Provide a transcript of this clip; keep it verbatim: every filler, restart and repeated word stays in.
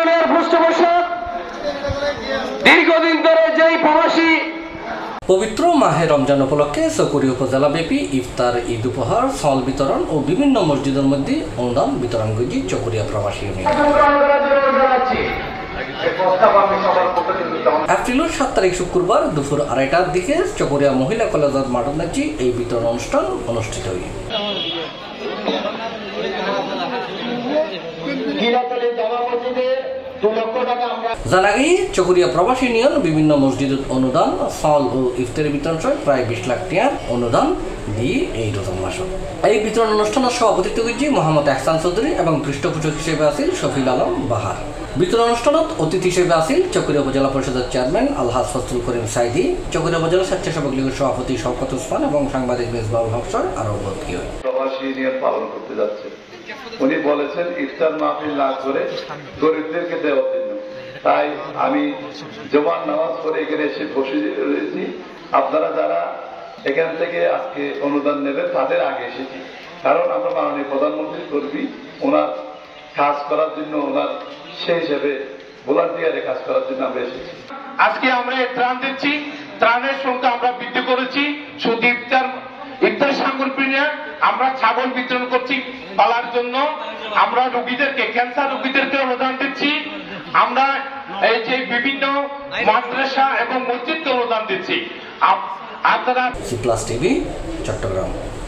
ইউনিয়নের পৃষ্ঠপোষক দীর্ঘদিন ধরে যেই প্রবাসী পবিত্র মাহে রমজান উপলক্ষে চকরি উপজেলা ব্যাপী ইফতার ঈদ উপহার ফল বিতরণ ও বিভিন্ন মসজিদের মধ্যে অনুদান বিতরণ করেছে চকরিয়া প্রবাসী ইউনিয়ন। এপ্রিলের সাত তারিখ শুক্রবার দুপুর আড়াইটার দিকে চকরিয়া মহিলা কলেজের মাঠে নাচি এই বিতরণ অনুষ্ঠান অনুষ্ঠিত হয়। জানা গিয়ে চকরিয়া প্রবাসী ইউনিয়ন বিভিন্ন মসজিদের অনুদান ফল ও ইফতারি বিতরণ সহ প্রায় বিশ লাখ টাকার অনুদান দিয়ে এই রমজান মাস এই বিতরণ অনুষ্ঠানের সভাপতিত্ব করেছে মোহাম্মদ এহসান চৌধুরী এবং পৃষ্ঠপোষক হিসেবে আছেন শফিল আলম বাহার। বিতরণ অনুষ্ঠানত অতিথি হিসেবে আছেন চকরিয়া উপজেলা পরিষদের চেয়ারম্যান আলহাজ ফজলুল করিম সাইদি, চকরিয়া উপজেলা স্বেচ্ছাসেবক লীগের সভাপতি শওকত ওসমান এবং সাংবাদিক মেজবাউল হক স্যার আরো ভর্তি হয়। প্রবাসী ইউনিয়ন পালন করতে যাচ্ছে, উনি বলেছেন ইফতার মাহফিল না করে গরিবদেরকে দেওয়ার জন্য। তাই আমি জুমার নামাজ পড়ে এখানে এসে বসে রয়েছি। আপনারা যারা এখান থেকে আজকে অনুদান নেবেন তাদের আগে এসেছি, কারণ আমরা মাননীয় প্রধানমন্ত্রী কর্মী, ওনার কাজ করার জন্য, ওনার সেই হিসেবে ভলান্টিয়ারে কাজ করার জন্য আমরা এসেছি। আজকে আমরা ত্রাণ দিচ্ছি, ত্রাণের সংখ্যা আমরা বৃদ্ধি করেছি। শুধু ইফতার ইফতার সামগ্রী আমরা ছাগল বিতরণ করছি পালার জন্য, আমরা রোগীদেরকে ক্যান্সার রোগীদেরকে অনুদান দিচ্ছি, আমরা এই যে বিভিন্ন মাদ্রাসা এবং মসজিদকে অনুদান দিচ্ছি। আপনারা Cplustv চট্টগ্রাম।